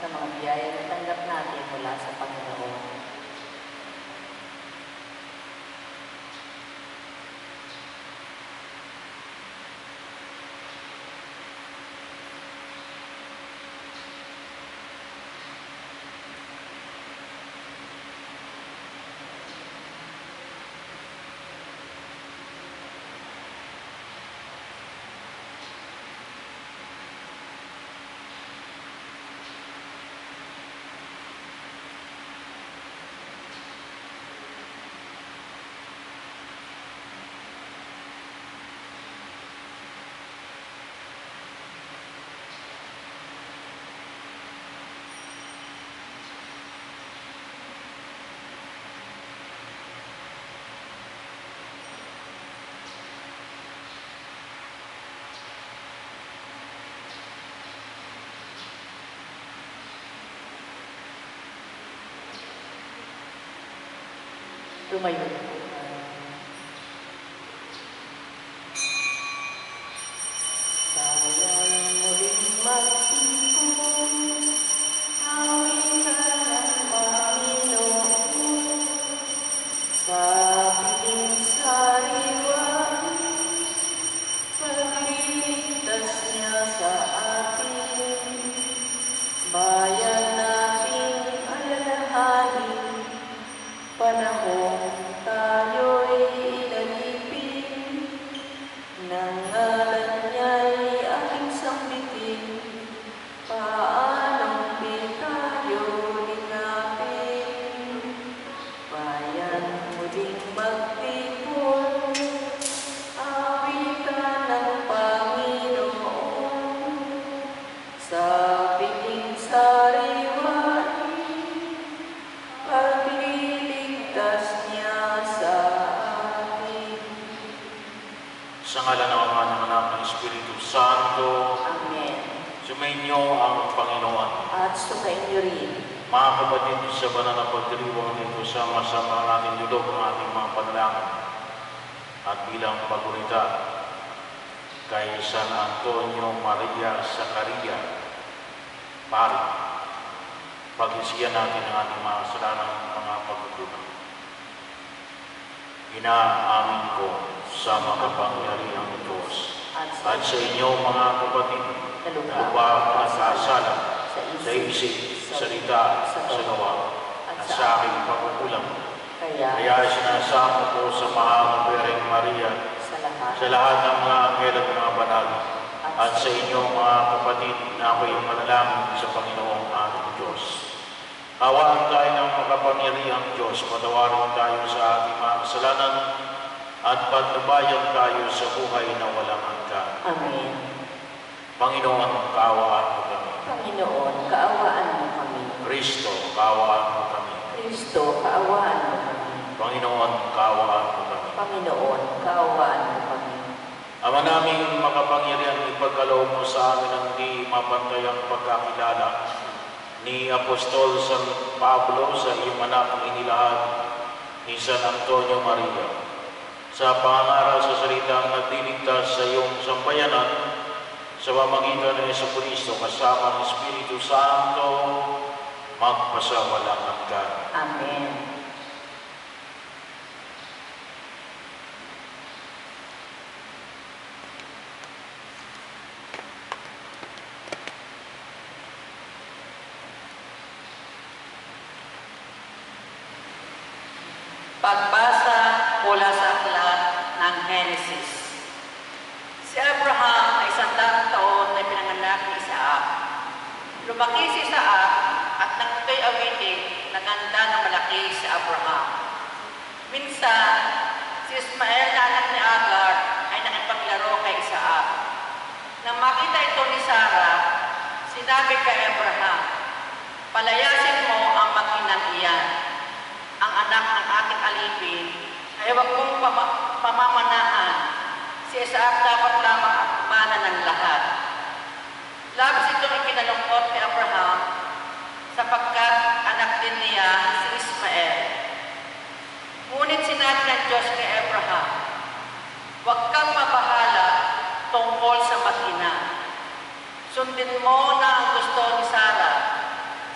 mga biyaya na tanggap natin mula sa Panginoon. Tumayo na po. Sayang muling magtipon, awin ka ng Panginoon, sa piling sariwan, pagliligtas niya sa atin, bayan nating alalahanin, panahong tayo'y inalipin, ng ngalan niya'y aking sambitin, paanong di tayo linapin? Bayan muling magtipon, awitan ng Panginoon, sa piling sariwan, pagliligtas niya sa atin. Sa ngalan ng Ama, ng Anak, ng Espiritu Santo. Amen. Sumainyo ang Panginoon. At sumainyo rin. Mga kapatid, sa banal na pagdiriwang nito, sama-sama natin dulog ang ating mga panalangin. At bilang pagurita kay San Antonio Maria Zacaria, Pari, pag-isiyan natin ang ating mga kasalanang mga pagkukulang. Inaamin ko sa makapangyarihang Diyos at sa inyo mga kapatid na lupa ang nagkasala sa isip, salita, sa gawa, at sa aking pagkukulang. Kaya sinasamo ko sa Mahal Birheng Maria, sa lahat ng mga anghel at mga banal, at sa inyo mga kapatid na ako'y manalangin sa Panginoong ating Diyos. Awaan tayo ng makapangyarihang Diyos, patawarin tayo sa ating mga kasalanan, at pagtabayan tayo sa buhay na walang hanggan. Amen. Panginoon, kaawaan mo kami. Panginoon, kaawaan mo kami. Kristo, kaawaan mo kami. Kristo, kaawaan mo kami. Panginoon, kaawaan mo kami. Panginoon, kaawaan mo kami. Ama naming makapangyarihan, ipagkaloob mo sa amin ang di mapantayang pagkakilala ni Apostol San Pablo sa iyong anak inilahad ni San Antonio Maria. Sa pangaral sa salitang nagdiligtas sa iyong sambayanan, sa pamamagitan ng Jesucristo kasama ng Espiritu Santo, magpasawalang hanggan. Amen. Pagbasa mula sa aklat ng Genesis. Si Abraham ay 100 taon na pinanganak ni Isaac. Lumaki si Isaac at nang ito'y awitin, naganda na malaki si Abraham. Minsan, si Ismael na anak ni Agar ay nakipaglaro kay Isaac. Nang makita ito ni Sarah, sinabi kay Abraham, "Palayasin mo ang makinang iyan. Ang anak ng aking alipin ay huwag mong pamamanahan. Si Isaac dapat lamang akmanan ng lahat." Labis itong ikinalungkot ni Abraham sapagkat anak din niya si Ismael. Ngunit sinabi ng Diyos kay Abraham, "Huwag kang mabahala tungkol sa makina. Sundin mo na ang gusto ni Sarah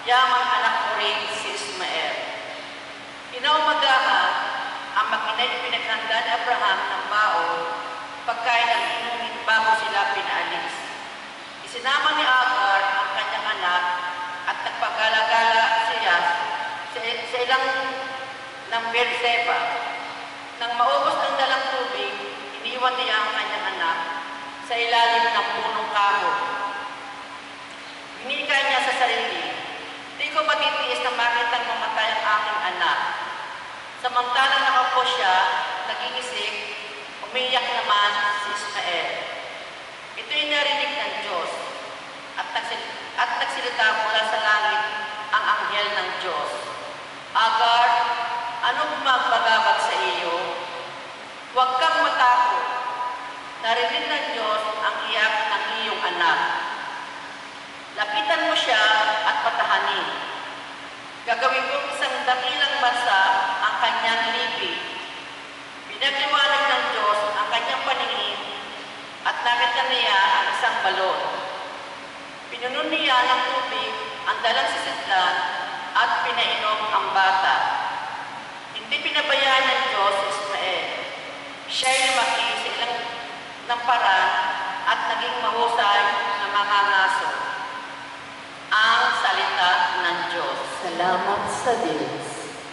Yamang anak ko rin si Ismael. Kinaumagahan, ang makina'y pinaghanda ni Abraham ng baon, pagkain at inumin bago sila pinaalis. Isinama ni Agar ang kanyang anak at nagpagala-gala siya sa ilang ng Beerseba. Nang maubos ang dalang tubig, iniwan niya ang kanyang anak sa ilalim ng punong kahoy. Binika niya sa sarili, "Di ko matitiis na makitang mamatay ang aking anak." Samantalang nakaupo siya, nag-iisip, umiyak naman si Ismael. Ito'y narinig ng Diyos at nagsilita mula sa langit ang anghel ng Diyos. "Agar, anong magbagabag sa iyo? Huwag kang matakot. Narinig ng Diyos ang iyak ng iyong anak. Lapitan mo siya at patahanin. Gagawin kong isang dakilang bansa ang kanyang libig." Pinagliwanag ng Diyos ang kanyang paningin at nakita niya ang isang balon. Pinuno niya ng tubig ang dalang sisidlan at pinainom ang bata. Hindi pinabayaan ng Diyos si Ismael. Siya'y lumaki sa ilang ng paraan at naging mahusay na mangangaso. Ang salita ng Diyos. Salamat sa Diyos.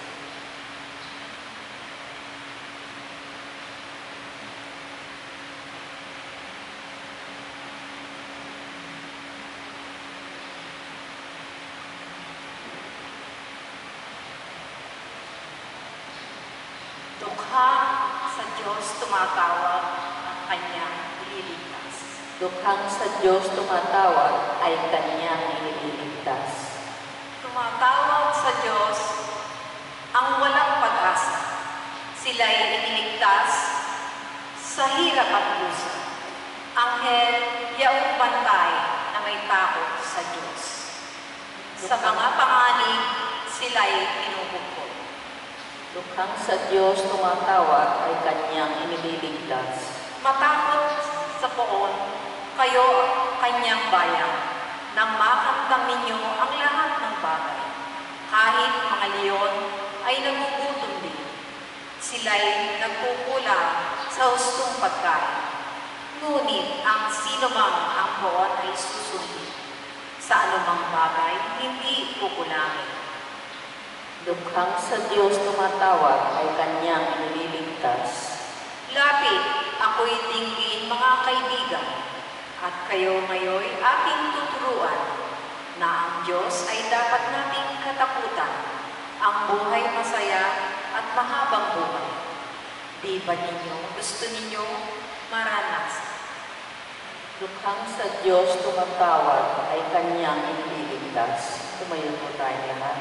Dukha sa Diyos tumatawag ang kanyang ililigtas. Dukhang sa Diyos tumatawag ay Kanyang iniligtas. Tumatawag sa Diyos ang walang pag-asa. Sila'y iniligtas sa hirap at lusa. Anghel, yaong bantay na may takot sa Diyos. Sa mga panganib, sila'y tinubugkod. Dukhang sa Diyos tumatawag ay Kanyang iniligtas. Matakot sa poon, kayo kanyang bayan, nang makamdam ninyo ang lahat ng bagay. Kahit mga leon ay nagugutom din. Sila'y nagkukulang sa hustong pagkain. Ngunit ang sinumang ang poon ay susundin. Sa anumang bagay, hindi kukulangin. Dukhang sa Diyos tumatawag ay Kanyang iniligtas. Lapit, ako'y dinggin mga kaibigan, at kayo ngayon ating tuturuan na ang Diyos ay dapat nating katakutan, ang buhay masaya at mahabang buhay. Di ba gusto ninyo maranasan? Dukhang sa Diyos tumatawag ay Kanyang iniligtas. Tumayo po tayo lahat.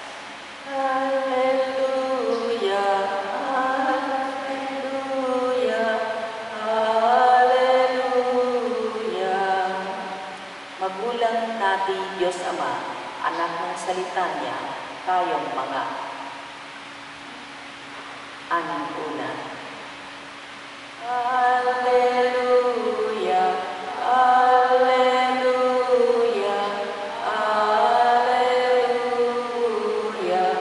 Hallelujah, Hallelujah, Hallelujah. Magulang natin Diyos Ama, anak ng salita niya, tayong mga una. Hallelujah, Hallelujah, Hallelujah.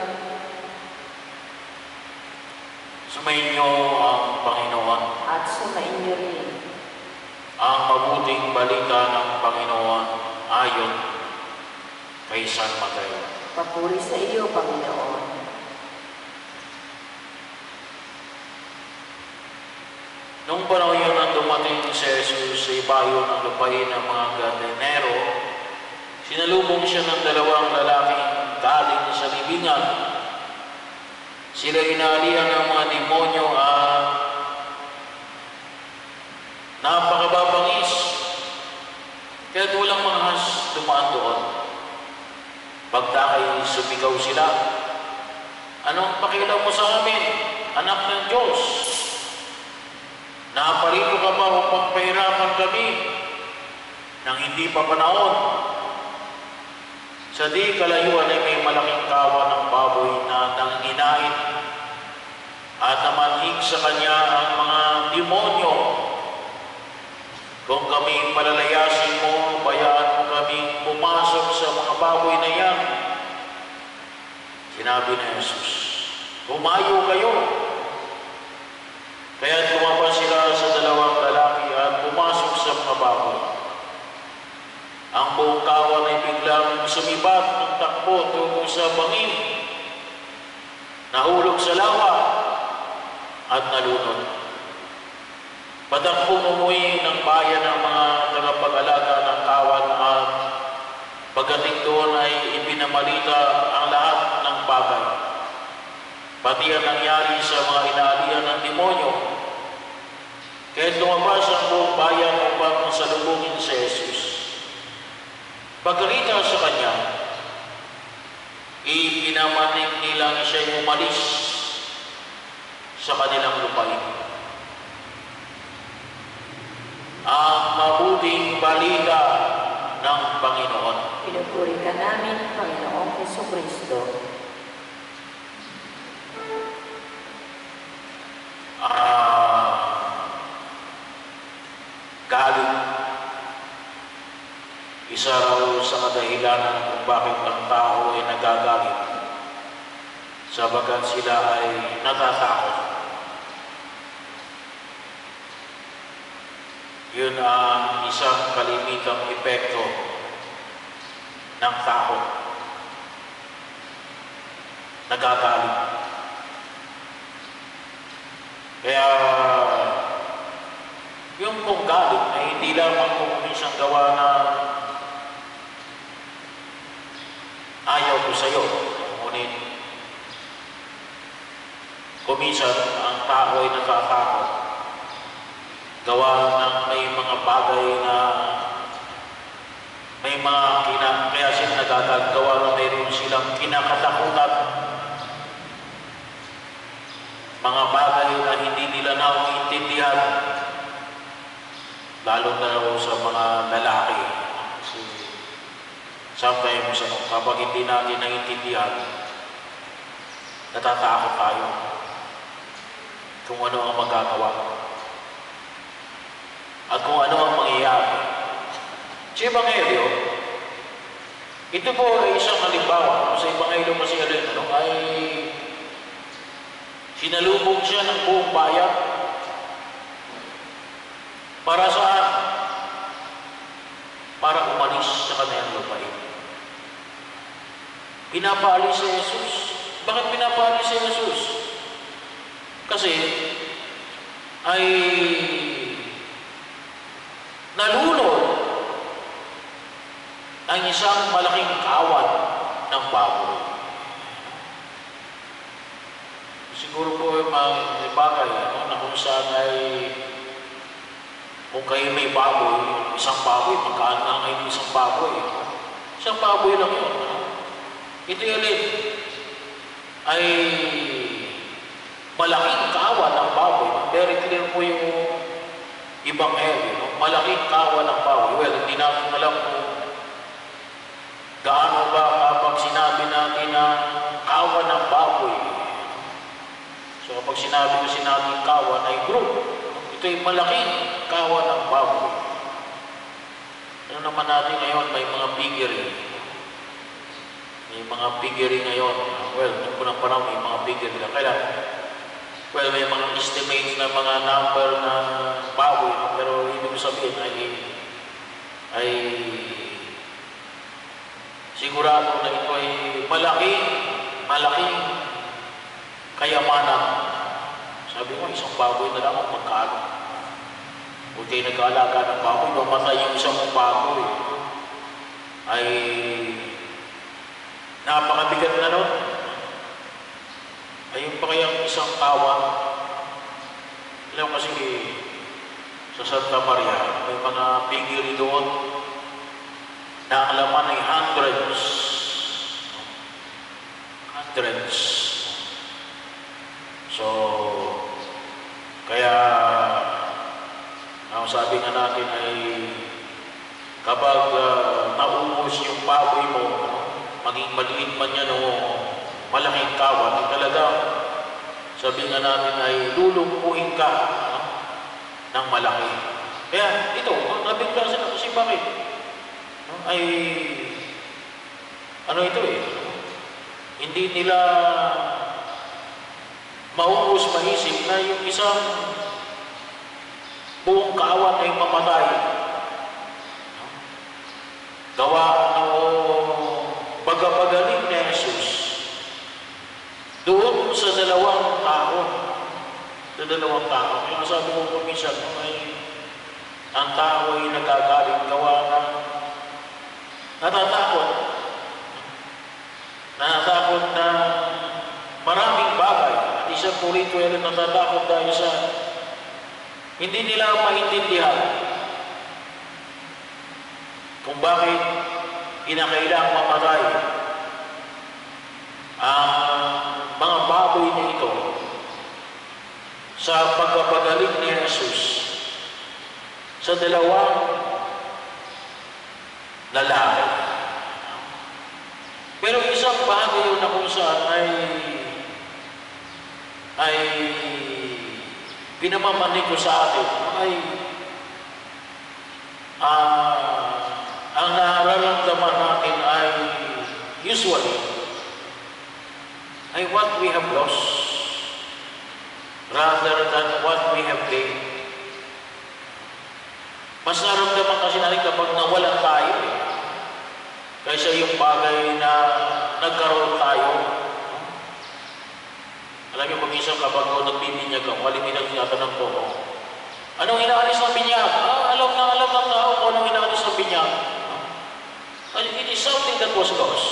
Sumainyo ang Panginoon. At sumainyo rin. Ang mabuting balita ng Panginoon ayon kay San Mateo. Papuri sa iyo, Panginoon. Nung panahon yun nang dumating si Jesus sa ibayo ng lupain ng mga Gadareno, sinalubong siya ng dalawang lalaking galing sa libingan. Sila inaalihan ng mga demonyo at napakababangis. Kaya't walang manghas dumaan doon. Pagdakay sumigaw sila, "Anong pakialam mo sa amin, anak ng Diyos? Naparito ka ba upang pahirapan kami nang hindi pa panahon?" Sa di kalayuan ay may malaking kawa ng baboy na nanginginain at namanhig sa kanya ang mga demonyo. "Kung kami palalayasin mo, bayaan mo kami pumasok sa mga baboy na yan," Sinabi ni Jesus, "Humayo kayo." Kaya lumabas sila sa dalawang lalaki at pumasok sa mga baboy. Ang buong kawan ay biglang sumibat ng takbo tungo sa bangin, nahulog sa lawa at nalunod. Patakbong umuwi ng bayan ng mga tagapag-alaga ng kawan at pagdating doon ay ipinamalita ang lahat ng bagay, pati ang nangyari sa mga inaalihan ng demonyo. Kaya lumabas ang buong bayan upang salubungin si Jesus. Pagkarita sa kanya, ipinamanig nilang siya'y umalis sa kanilang lupain. Ang mabuting balita ng Panginoon. Pinupuri ka namin, Panginoong Jesucristo. Galit. Isa raw sa kadahilanan kung bakit ang tao ay nagagalit, sabagat sila ay natatakot. Yun ang isang kalimitang epekto ng takot. Nagagalit. Kaya yung pong galit ay hindi lamang kung minsan gawa na ayaw ko sa'yo. Ngunit kuminsan ang tao ay natatakot. Gawa ng may mga bagay na may mga kaya sila nagagagawa na mayroon silang kinakatakutan. Mga bagay na hindi nila naiintindihan. Lalo na sa mga lalaki. Kasi sometimes kapag hindi natin naiintindihan, natatakot tayo kung ano ang magagawa at kung ano ang mangyayari. Sa Ebanghelyo, ito po ay isang halimbawa. Sa Ebanghelyo kasi ay sinalubong siya ng buong bayan. Para saan? Para umalis sa kanyang lupain. Pinapaalis si Jesus. Bakit pinapaalis si Jesus? Kasi ay nalunod ang isang malaking kawan ng baboy. Siguro po yung mga bagay na kung saan ay kung kayo may baboy, isang baboy, magkaan na ngayon isang baboy. Isang baboy lang yun. Ito yun ay malaking kawan ng baboy. Very clear po yung Ebanghelyo. Malaking kawan ng baboy. Well, hindi natin alam kung gaano ba kapag sinabi natin na kawan ng baboy. So kapag sinabi natin kawan ay group. Ito ay malaking kawan ng baboy. Ano naman natin ngayon, may mga piggery. May mga piggery ngayon. Well, nung unang panahon, may mga piggery na. Kaya, well, may mga estimates na mga number na baboy. Pero ibig sabihin ay sigurado na ito ay malaking kayamanan. Sabi mo, isang baboy na lang ang magkano. Kung kayo nag-aalaga ng baboy, mamatay yung isang baboy. Ay napakabigat na nun. Ayun pa kayang isang kawan. Alam kasi sa Santa Maria, may mga piggery doon na ang laman ay hundreds. So, kaya ang sabi nga natin ay kapag naubos yung baboy mo, maging maliit man yan o malaking kawan, talaga sabi nga natin ay lulumpuhin ka ng malaki. Kaya ito, nabigla sila kasi bakit? Ay ano ito hindi nila maubos maisip na yung isang buong kaawat ay mamatay. Gawa ng pagkapagaling ni Jesus doon sa dalawang tao. Yung sabi ko kuminsan, ang tao ay nagagaling gawa ng natatakot na maraming bagay. At isang po rito ay natatakot dahil sa hindi nila maintindihan kung bakit kinakailangang mamatay ang mga baboy na ito sa pagpapagaling ni Jesus sa dalawang lalaki. Pero isang bagay yun na kung saan ay pinamamanig ko sa atin ay ang nararamdaman natin ay usually ay what we have lost rather than what we have gained. Mas naramdaman kasi natin kapag nawalan tayo kaysa yung bagay na nagkaroon tayo. Alam niyo, paminsan kapag nagbibinyag ako, kalimitan tinatanong ko, anong inaalis ng binyag? Alam ng tao kung anong inaalis ng binyag. It is something that was lost.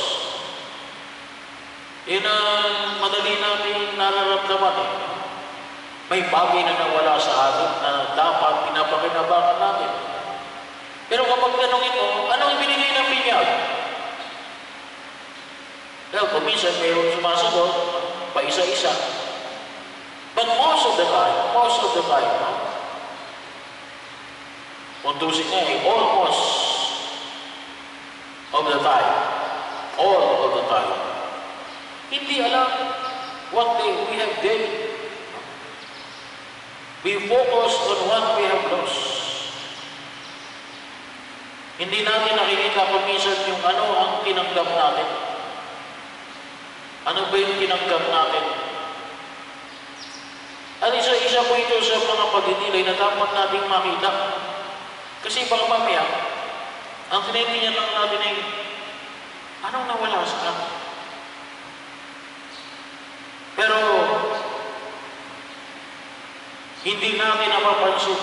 Yun ang madali natin nararamdaman eh. May bagay na nawala sa atin na dapat pinapakinabangan natin. Pero kapag tanongin mo, anong ibinigay ng binyag? Kaya kuminsan mayroon sumasagot, pa isa-isa. But most of the time, kuntusin nga eh, almost of the time, all of the time, hindi alam what we have gained. We focus on what we have lost. Hindi natin nakikita kuminsan yung ano ang tinanggap natin. Ano ba yung tinanggap natin? At isa-isa po ito sa mga pagdinilay na dapat nating makita. Kasi baka mamaya, ang tinitingnan lang natin ay, anong nawala sa atin? Pero, hindi natin napapansin.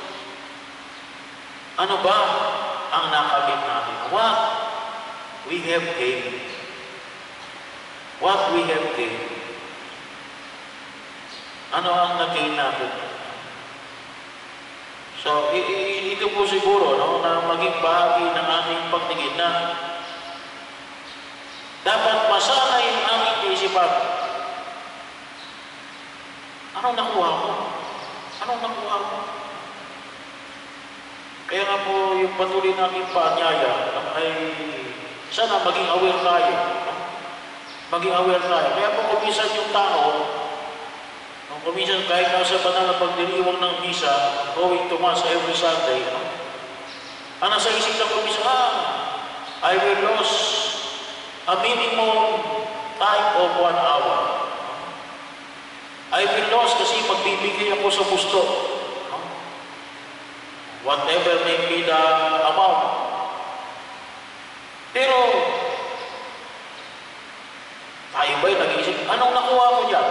Ano ba ang nakamit natin? What we have gained. What we have gained. Ano ang nag-gain natin? So, ito po siguro, no, na maging bahagi ng ating pagtingin na dapat masanay ang aming kaisipan. Anong nakuha ko? Anong nakuha ko? Kaya nga po yung patuloy namin paanyaya ay sana maging aware tayo. Maging aware tayo. Kaya po kumisan yung tao, kumisan kahit nasa banal na pagdiriwang ng misa, going to Mass every Sunday, ang nasa isip na kumisan, I will lose a minimum time of 1 hour. I will lose kasi magbibigay ako sa gusto. Whatever may be the amount. Pero, tayo ba'y nag-iisip, anong nakuha ko dyan?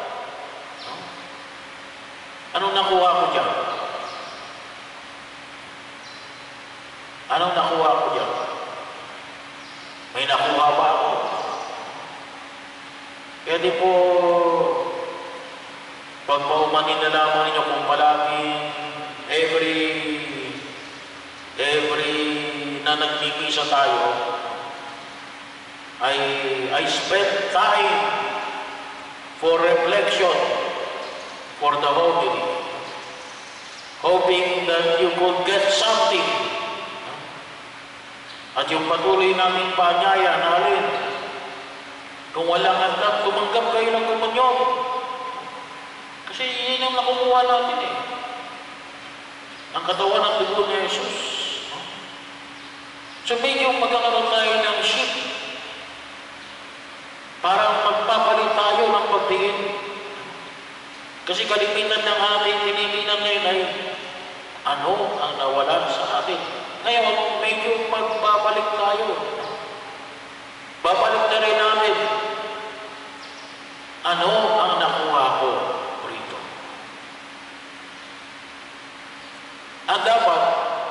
Anong nakuha ko dyan? Anong nakuha ko dyan? May nakuha ba ako? Kaya di po, pag paumanin na lamang ninyo kung palagi every na nagmimisa tayo, I spend time for reflection for the Holy, hoping that you could get something. At yung patuloy namin paanyaya na alin, kung walang hanggang tumanggap kayo ng komunyon. Kasi yun yung nakumuha natin eh. Ang katawan ng dugo ni Jesus. So medyo magkakaroon tayo ng shift. Parang magpapalit tayo ng pagtingin. Kasi kalimitan ng ating tinitingnan ngayon ay ano ang nawala sa atin. Ngayon, medyo magbabalik tayo. Babalik na rin natin. Ano ang nakuha ko rito? At dapat,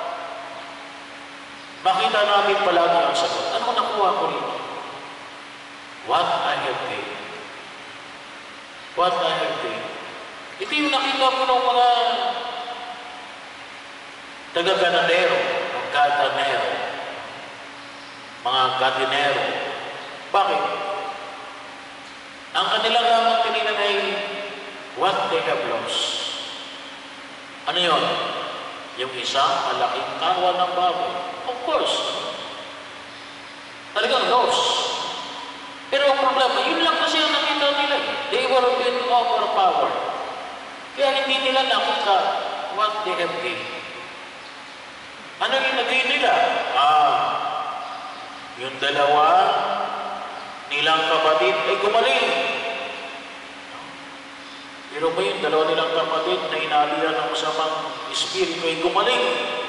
makita namin palagi ang sagot. Ano nakuha ko rito? What I have gained. What I have gained. Ito yung nakita ko ng mga taga-ganadero, gadanero, mga gadinero. Bakit? Ang kanilang lamang tininan ay what they have lost. Ano yun? Yung isang malaking kawan ng baboy. Of course. Talagang lost. Pero ang problema, yun lang kasi ang nakita nila. They were being overpowered. Kaya hindi nila nakita what they have gained. Ano yung nag-gain nila? Yung dalawa nilang kapatid ay gumaling. Pero ba yung dalawa nilang kapatid na inalihan ng masamang espiritu ay gumaling?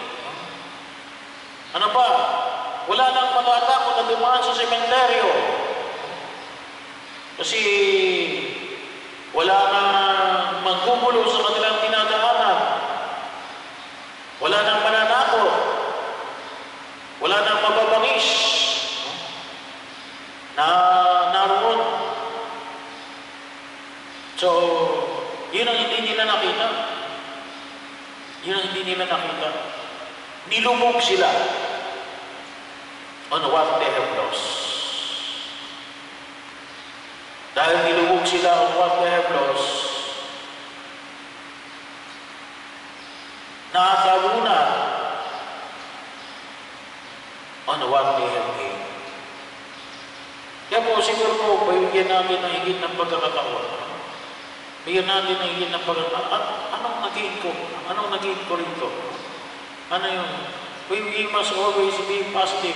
Ano pa? Wala nang matatakot na dumaan sa sementeryo. Kasi wala nang maggugulo sa kanilang dinadaanan. Wala nang mananakot. Wala nang mababangis na naroon. So, yun ang hindi nila nakita. Yun ang hindi nila nakita. Nilubog sila on what they have lost. Dahil nilubog sila on what they have lost, nakatabunan on what they have gained. Kaya po, siguro po, bigyan natin ng higit ng pagkakataon. Bigyan natin ng higit ng pagkakataon. Anong nag-gain ko? Anong nag-gain ko rito? Ano yun? We must always be positive.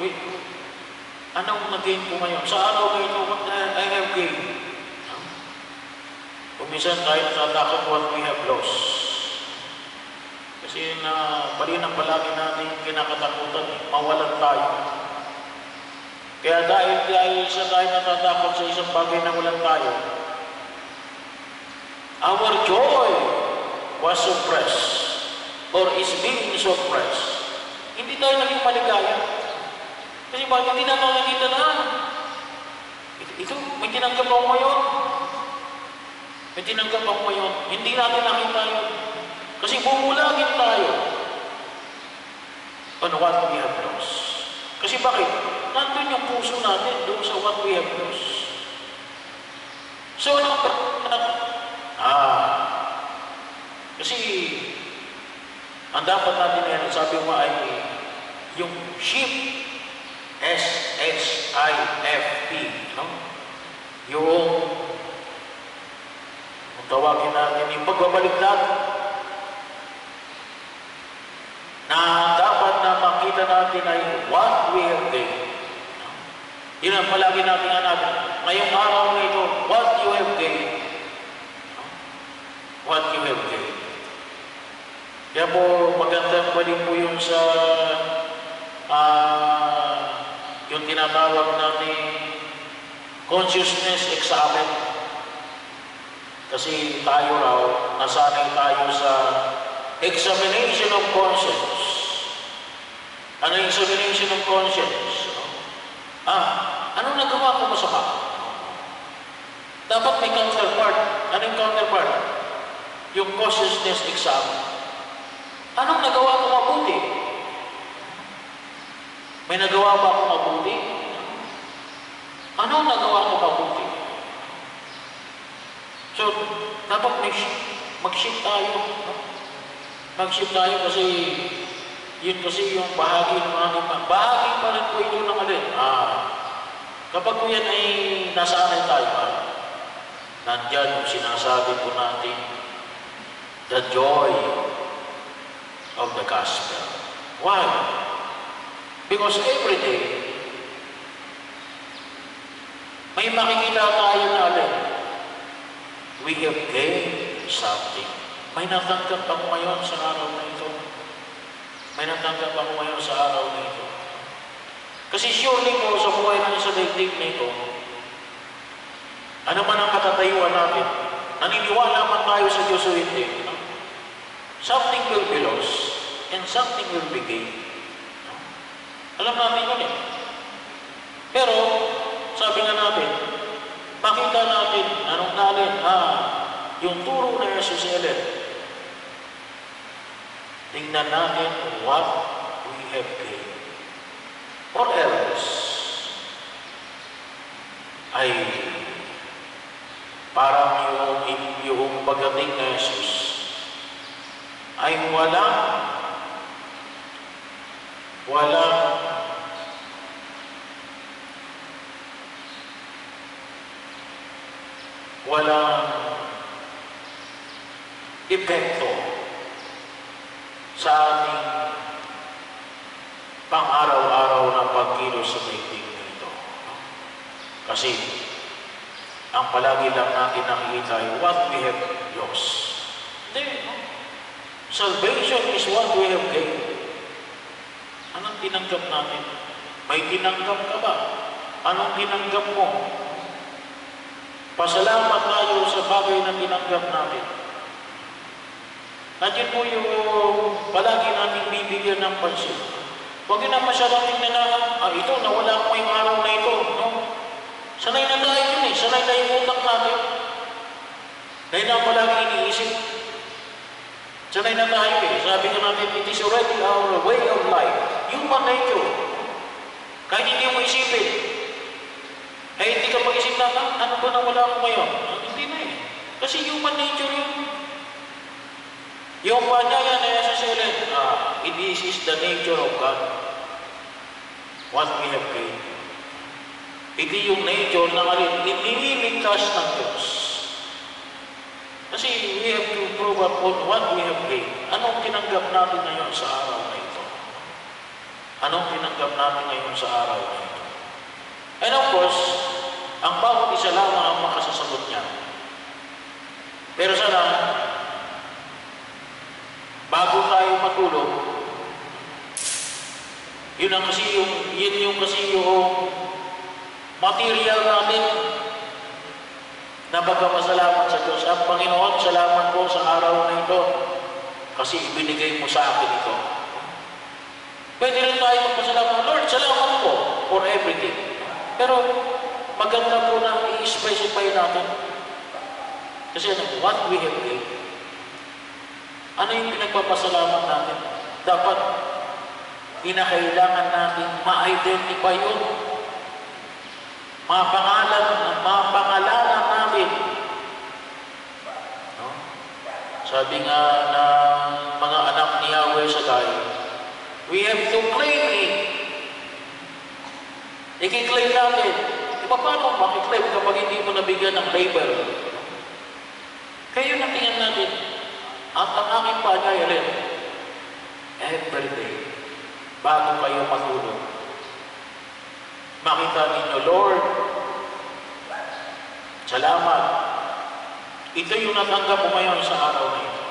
Anong nag-gain ko ngayon? Sa araw na ito, what I have gained? Kung minsan tayo natatakot what we have lost. Kasi bali ng palagi natin kinakatakutan, mawalan tayo. Kaya dahil sa tayo natatakot sa isang bagay na walang tayo, our joy was suppressed or is being suppressed. Hindi tayo naging maligaya. Kasi bakit hindi natin nakikita na? Ito, may tinanggap ako ngayon. May tinanggap ako ngayon. Hindi natin nakita yun. Kasi bumulagin tayo on what we have lost. Kasi bakit? Nandun yung puso natin doon sa what we have lost. So, kasi ang dapat natin yan, sabi mo ay yung sheep, S-H-I-F-T, no? Yung tawagin natin yung pagbabalik natin na dapat na makita natin ay what we have gained. Yun ang palagi natin hanapin. Ngayong araw na ito, what you have gained. What you have gained. Kaya po, magandang balik po yung sa yung tinatawag natin consciousness examen. Kasi tayo raw, nasanay tayo sa examination of conscience. Ano yung examination of conscience? Anong nagawa ko masama? Dapat may counterpart. Anong counterpart? Yung consciousness exam. Anong nagawa ko mabuti? May nagawa ba ako mabuti? Anong nagawa ko mabuti? So, dapat mag-shift tayo. Mag-shift tayo kasi yun kasi yung bahagi ng ating bahagi pa rin po ito ng alin. Kapag po yan ay nasanay tayo, nandyan yung sinasabi po natin, the joy of the gospel. Why? Because every day, may makikita tayo na alin. We have gained something. May natanggap ako ngayon sa araw na ito. May natanggap ako ngayon sa araw na ito. Kasi surely po sa buhay natin sa daigdig na ito, ano man ang katatayuan natin, naniniwala man tayo sa Diyos o hindi, something will be lost and something will be gained. Alam natin yun eh. Pero, sabi nga natin, makita natin anong natin, yung turo na Jesus Ellen. Tingnan natin what we have gained. Or else, ay parang yung pagdating na Jesus ay walang epekto sa ating pang-araw-araw na pagkilos sa daigdig nito. Kasi ang palagi lang natin nakikita ay what we have lost. Hindi, no? Salvation is what we have gained. Anong tinanggap natin? May tinanggap ka ba? Anong tinanggap mo? Pasalamat tayo sa bagay na tinanggap natin. At yun po yung palagi natin bibigyan ng pansin. Huwag yun na masyadong tingnan na, ito, nawala ko yung araw na ito. No? Sanay na tayo yun eh. Sanay na yung utak natin. Dahil na palagi iniisip. Sanay na tayo eh. Sabi ka natin, it is already our way of life. Human nature. Kahit hindi mo isipin. Hindi ka mag-isip na, ano ba na wala ko ngayon? Hindi na eh. Kasi human nature yun. Yung panyaya na Jesus Ellen, this is the nature of God. What we have gained. Ito yung nature na iniligtas ng Diyos. Kasi we have to prove upon what we have gained. Anong tinanggap natin ngayon sa araw na ito? Anong tinanggap natin ngayon sa araw na ito? And of course, ang bawat isa lamang ang makasasagot niya. Pero sana, bago tayo matulog, yun yung material natin na pagpapasalamat sa Diyos. Ang Panginoon, salamat po sa araw na ito kasi ibinigay mo sa akin ito. Pwede rin tayo magpasalamat, Lord, salamat po for everything. Pero maganda po na i-specify natin. Kasi what we have gained. Ano yung pinagpapasalamat natin? Dapat kinakailangan natin ma-identify yun. Mga pangalanan natin. No? Sabi nga ng mga anak ni Yahweh Shaddai, we have to claim it. I-claim natin. Paano makiklaim kapag hindi mo nabigyan ng label? Kaya natingnan natin. At ang aking panyayarin, every day, bago kayo matulog, makita ninyo, Lord, salamat. Ito yung natanggap mo ngayon sa araw na ito.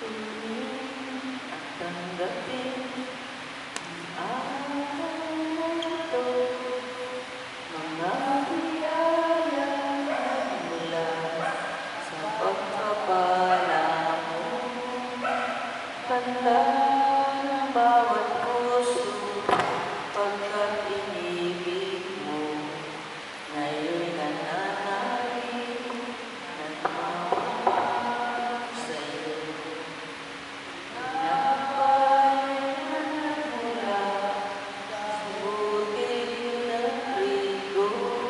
Kunin at tanggapin ang araw na ito, mga biyaya mula sa pagpapala mo. Tanda ng bawat puso pagkat inibig mo, ngayon'y nananalig nagmamahal sa'yo. Pinagpapayanan mula sa bukid ng trigo,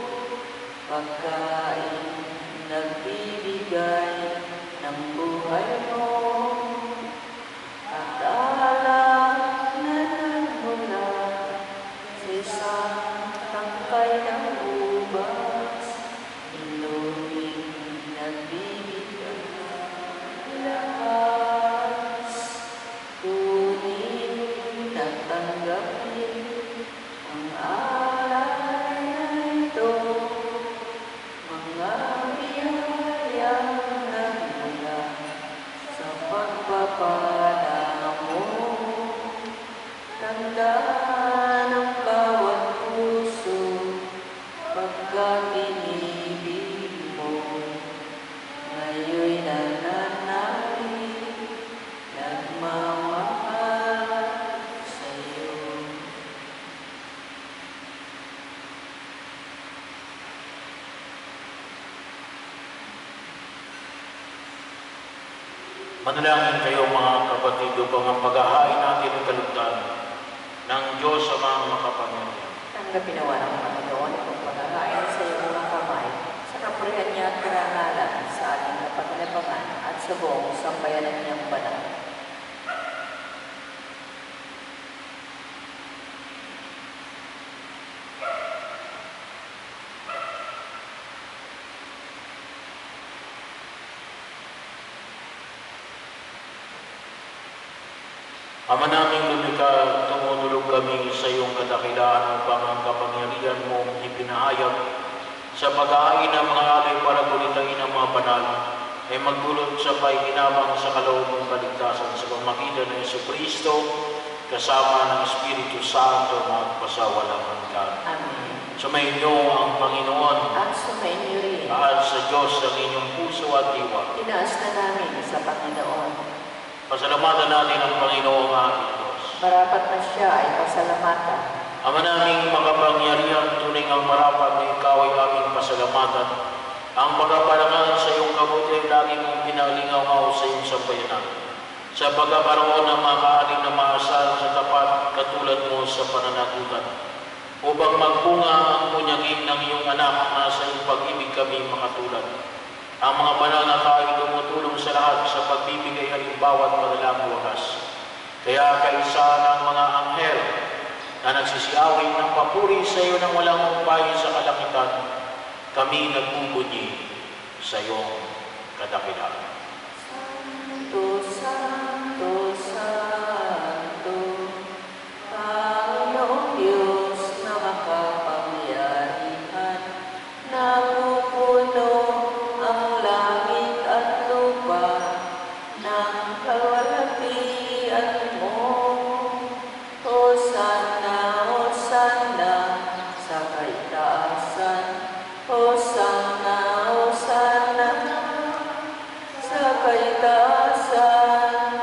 pagkain nagbibigay ng buhay mo. At alak na nagmula sa isang tangkay ng ubas, inuming nagbibigay ng lakas. Kunin at tanggapin ang alay na ito, mga biyayang nagmula sa pagpapala mo. Tanda ng bawat puso pagkat inibig mo, ngayon'y nananalig nagmamahal sa'yo. Manalangin kayo mga kapatid upang ang paghahain natin ng kalugdan ng Diyos Amang makapangyarihan. Tanggapin nawa ng Panginoon itong paghahain sa iyong mga kamay, sa kapurihan niya at karangalan sa ating kapaganabangan at sa buong sambayanan niyang banal. Ama naming lumikha, tumutulog kami sa iyong kadakilaan upang ang kapangyarihan mong ipinahayag sa pag-aain ng mga alay para gulitain ng mga banal ay magdulot sa paikinabang sa kaloob ng kaligtasan sa pamagitan ng Jesucristo kasama ng Espiritu Santo magpasawalang hanggan. Amen. Sumainyo ang Panginoon At sumainyo rin, at sa Diyos ang inyong puso at diwa. tinaas na namin sa Panginoon. Pasalamatan natin ang Panginoong ating Diyos. Marapat na siya ay pasalamatan. Ama naming makapangyarihan, tunay ang marapat na ikaw ay aming pasalamatan. Ang pagkapalangan sa iyong kabuti ay lagi mong pinalingaw sa iyong sambayanan. Sa pagkakaroon ng mga kaaling na maasal sa tapat katulad mo sa pananagutan. Upang magbunga ang bunyagin ng iyong anak na sa iyong pag-ibig kami makatulad. Ang mga banal na tao tumutulong sa lahat sa pagbibigay halimbawa at paglalang wakas. Kaya kaisa ng mga anghel na nagsisiawin ng papuri sa iyo ng walang umpay sa kalangitan, kami nagbubunyi sa iyong kadakilaan. Santo, Santo, Santo, Panginoong Diyos na makapangyarihan, napupuno ang langit at lupa ng kalwalhatian mo. Hosanna, Hosanna sa kaitaasan. Hosanna, Hosanna sa kaitaasan.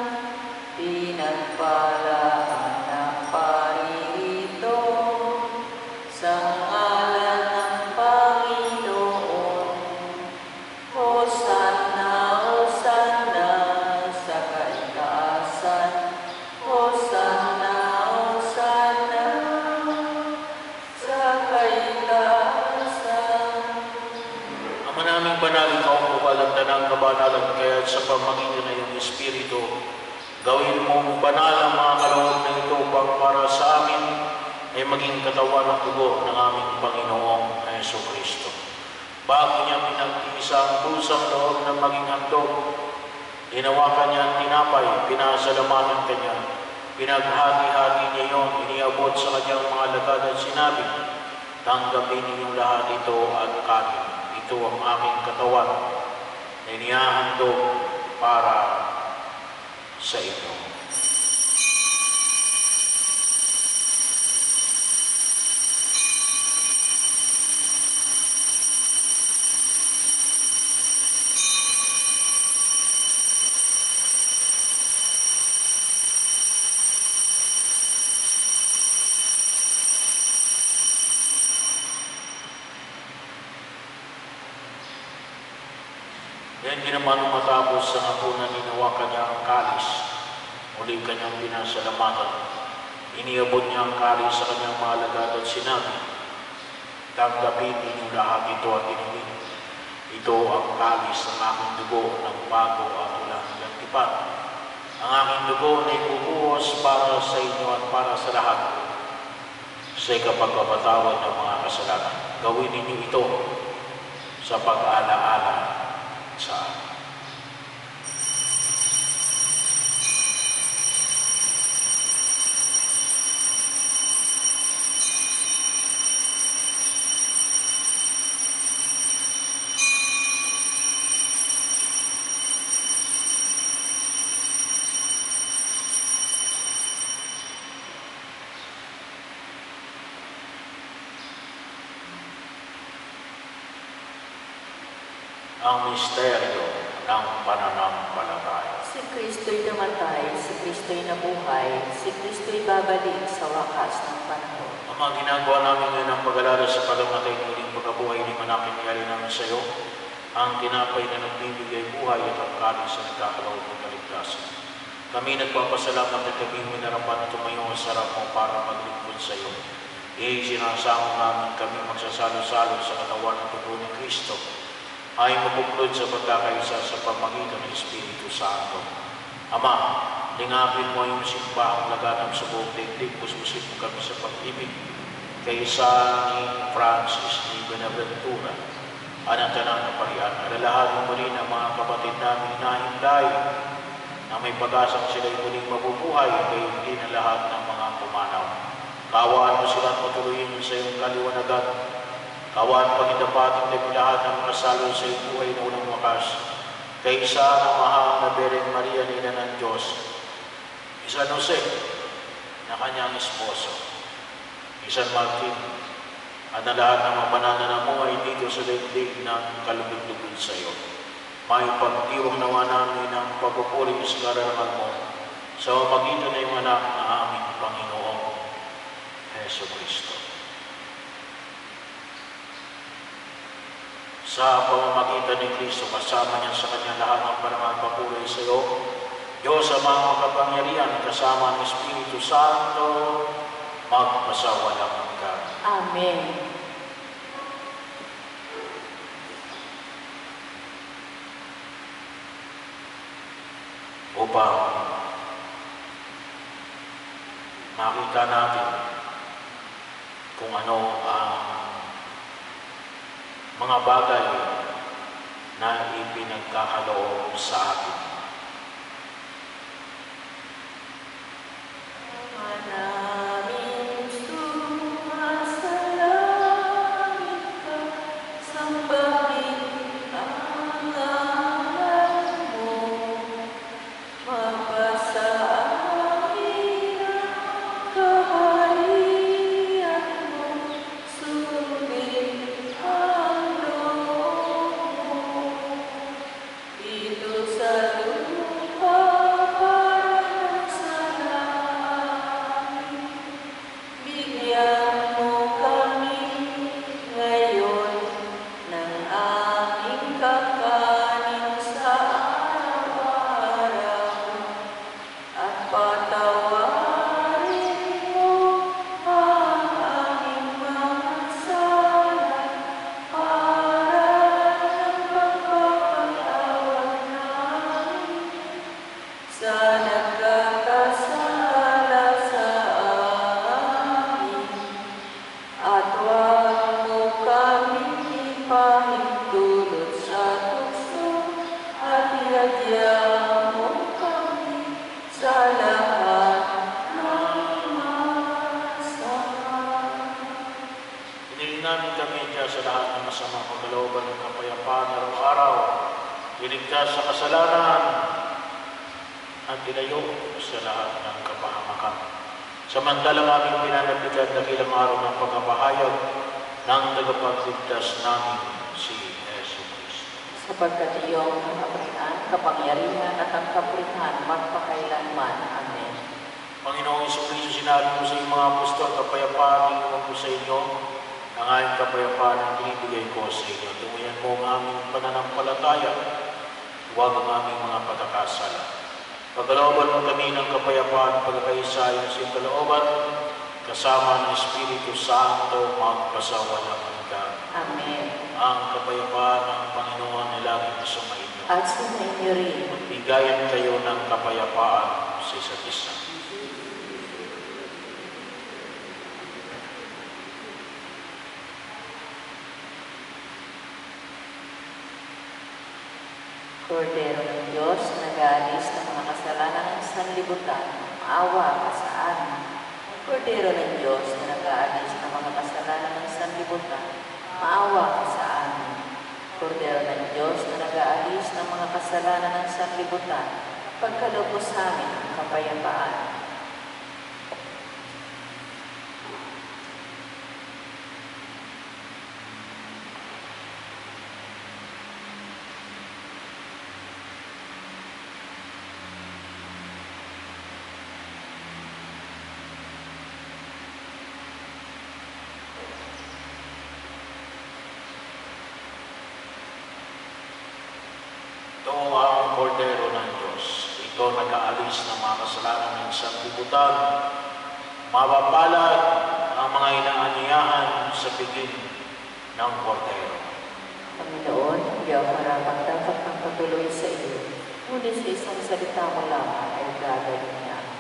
Pinagpalaan ang paririto sa ngalan ng Panginoon. Hosanna, Hosanna sa kaitaasan. Hosanna, Hosanna sa kaitaasan. Ama naming banal, ikaw ang bukalagdan ng kabanalan, kaya sa pamagitan ng iyong Espiritu, gawin mong banal ang mga kaloob na ito upang para sa amin ay maging katawan at tugo ng aming Panginoong Jesucristo. Bago niya pinag-iisa ang pusang loob na maging handog, hinawakan niya ang tinapay, pinasalamatan kanya, pinaghati-hati niya yun, iniabot sa kanyang mga lagad at sinabi, tanggapin ninyong lahat ito at kanin. Ito ang aking katawan na inihahandog para sa inyo. Yan ginaman matapos sa hapunan hinawakan niya ang kalis. Muling kanyang pinasalamatan. Iniabot niya ang kalis sa kanyang mga alagad at sinabi, "Tanggapin ninyo lahat ito at inumin. Ito ang kalis ng aking dugo ng bago at walang tipan. Ang aking dugo na ibubuhos para sa inyo at para sa lahat sa ikapagpapatawad ng mga kasalanan. Gawin ninyo ito sa pag-alaala sa akin." Ang misteryo ng pananampalataya. Si Kristo'y namatay, si Kristo'y nabuhay, si Kristo'y babalik sa wakas ng panahon. Ang mga ginagawa namin ngayon ang pag-alala sa pagamatay ng muling pagkabuhay ni Manakin niyari namin sa iyo, ang tinapay na nagbibigay buhay at ang kalis na nagkakaloob ng kaligtasan. Kami nagpapasalamat at kami minarapat na tumayo sa harap mo para maglingkod sa iyo. Sinasamo namin kami magsasalo-salo sa katawan ng dugo ni Kristo ay mabuklod sa pagkakaisa sa pamagitan ng Espiritu Santo. Ama, lingapin mo yung simbahang laganap sa buong daigdig, puspusin mo kami sa pag-ibig kaysa ni Francis, ni Benaventura, anang-tanang na parian. Alalahanin mo rin ang mga kapatid namin na hinday na may pag-asang sila'y muling mabubuhay, kayo hindi na lahat ng mga pumanaw. Kawaan mo silang patuloyin sa iyong kaliwanagan. Kawaan pagitapating na lahat ng mga salo sa iyong buhay na unang wakas. Kaysa ng mahal na Bereng Maria, Ina ng Diyos, San Jose, na kanyang esposo, San Martin, at na lahat ng mga pananalamuhay dito sa daigdig ng kalugod-lugod sa iyo. May pagdiwang nawa namin ng pagpupuri sa karangalan mo sa pamagitan ng iyong anak na aming Panginoong Heso Kristo. Sa pamamagitan ni Kristo, kasama niya sa kanya lahat ng parangal papuri sa iyo, Diyos sa mga makapangyarihan, kasama ng Espiritu Santo, magpasawalang hanggan. Amen. Upang makita natin kung ano ang mga bagay na ipinagkakaloob sa atin. Manaming sumasalangit ka, sambahin ang ngalan mo, mapasa amin ang kaharian mo, sundin ang loob mo, dito sa lupa para sa langit. Bigyan mo kami ngayon ng aming kakanin sa araw-araw, at patawarin mo ang aming mga sala para ng pagpapatawad namin sa nagkakasala sa amin. At huwag mo kaming ipahintulot sa tukso, at ihadya mo kami sa lahat ng masama. Piniling namin kami dyan sa lahat ng masamang pagkalooban ng kapayapaan araw-araw, iligtas sa kasalanan, at ilayo sa lahat ng kapahamakan. Samantalang aming pinanabigan dakilang araw ng pagkapahayag ng tagapagligtas namin si Yesu Cristo. Sapagkat iyong ang kaprihan, kapangyarihan at ang kapurihan magpakailanman. Amen. Panginoong Yesu Cristo, sinabi mo sa iyong mga apostol, kapayapaan iwan ko sa inyo, ang aking kapayapaan ang binibigay ko sa inyo. Tunguyan mo ang aming pananampalataya, huwag ang aming mga pagkakasala. Pagkalooban mo kami ng kapayapaan, pagkakaisa yung sa kalooban, kasama ng Espiritu Santo, magpasawalang hanggan. Amen. Ang kapayapaan ng Panginoon ay laging sumainyo. At sumainyo rin. Bigayan kayo ng kapayapaan sa isa't isa. Kordero ng Diyos, nag-aalis ng mga kasalanan ng sanlibutan, maawa ka sa amin. Kordero ng Diyos, na nag-aalis ng mga kasalanan ng sanlibutan, maawa ka sa amin. Kordero ng Diyos, na nag-aalis ng mga kasalanan ng sanlibutan, pagkaloob mo sa amin ang kapayapaan. Ito ang kordero ng Diyos. Ito nag-aalis ng mga kasalanan ng sanlibutan. Mapapalad ang mga inaanyayahan sa piging ng kordero. Panginoon, hindi ako marapat dapat ng patuloy sa iyo. Ngunit sa isang salita mo lamang ay gagaling niya ako.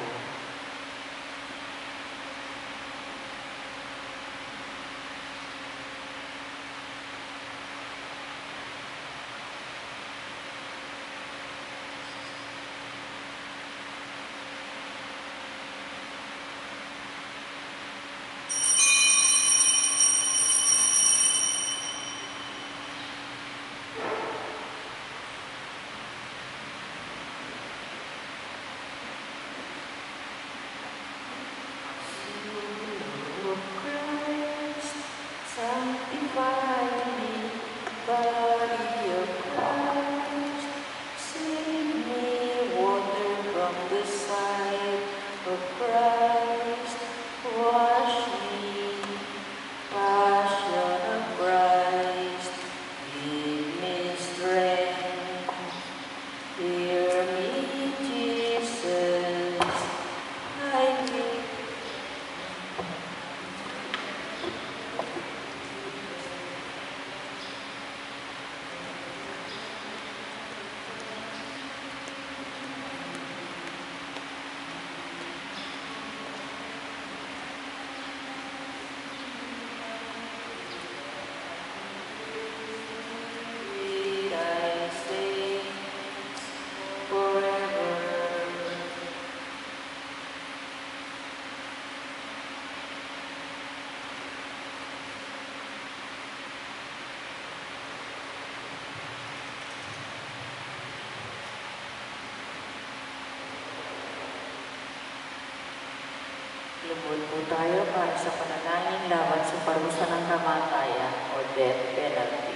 Lumuhod po tayo para sa panalangin laban sa parusa ng kamatayan o death penalty.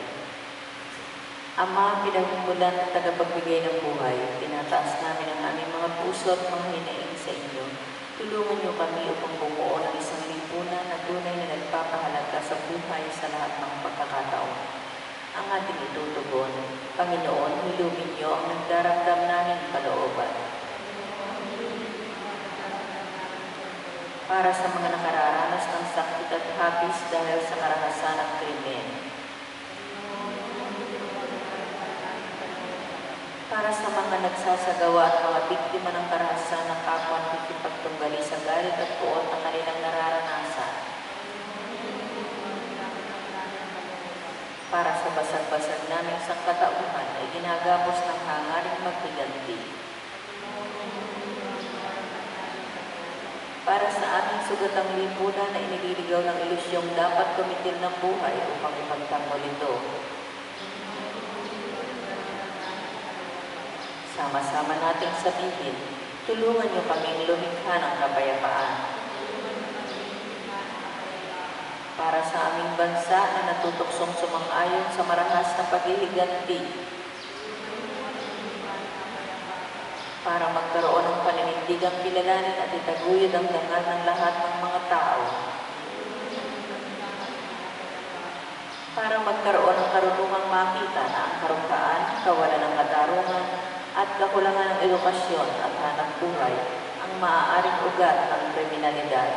Ama, pinagmulan at tagapagbigay ng buhay, tinataas namin ang aming mga puso at mga hinaing sa inyo. Tulungan niyo kami upang bumuo ng isang lipunan na tunay na nagpapahalaga sa buhay sa lahat ng pagkakataon. Ang ating itutugon, Panginoon, hilumin niyo ang nagdaramdam namin kalooban. Para sa mga nakararanas ng sakit at hapis dahil sa karahasan at krimen. Para sa mga nagsasagawa at mga biktima ng karahasan ng kapwa at ikipagtunggali sa galit at puot na kanilang nararanasan. Para sa basag-basag naming sangkatauhan ay ginagapos ng hangaring maghiganti. Para sa aming sugatang lipunan na inililigaw ng ilusyong dapat kumitil ng buhay upang ipagtanggol ito. Sama-sama nating sabihin, Tulungan niyo kaming lumikha ng kapayapaan para sa aming bansa na natutuksong sumang-ayon sa marahas na paghihiganti, para magkaroon ng paninindigang kilalanin at itaguyod ang dangal ng lahat ng mga tao, para magkaroon ng karunungang makita na ang karungkaan, kawalan ng katarungan, at kakulangan ng edukasyon at hanap buhay ang maaaring ugat ng kriminalidad.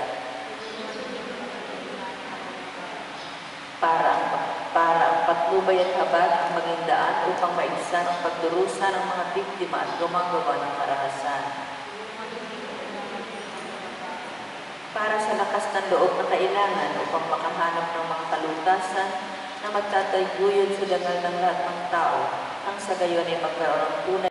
Para ang patnubay at habag ang maging daan upang maibsan ang pagdurusa ng mga biktima at gumagawa ng karahasan. Para sa lakas ng loob na kailangan upang makahanap ng mga kalutasan na magtataguyod sa dangal ng lahat ng tao, ang sa gayon ay magkaroon ng tunay